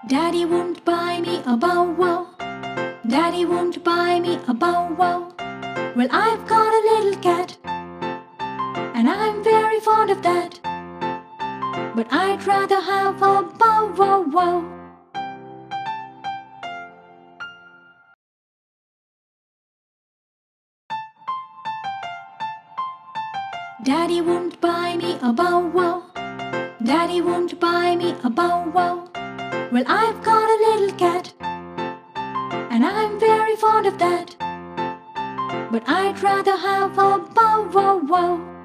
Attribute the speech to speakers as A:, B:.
A: Daddy won't buy me a bow wow. Daddy won't buy me a bow wow. Well, I've got a little cat, and I'm very fond of that, but I'd rather have a bow wow wow. Daddy won't buy me a bow wow. Daddy won't buy me a bow wow. Well, I've got a little cat, and I'm very fond of that, but I'd rather have a bow wow wow.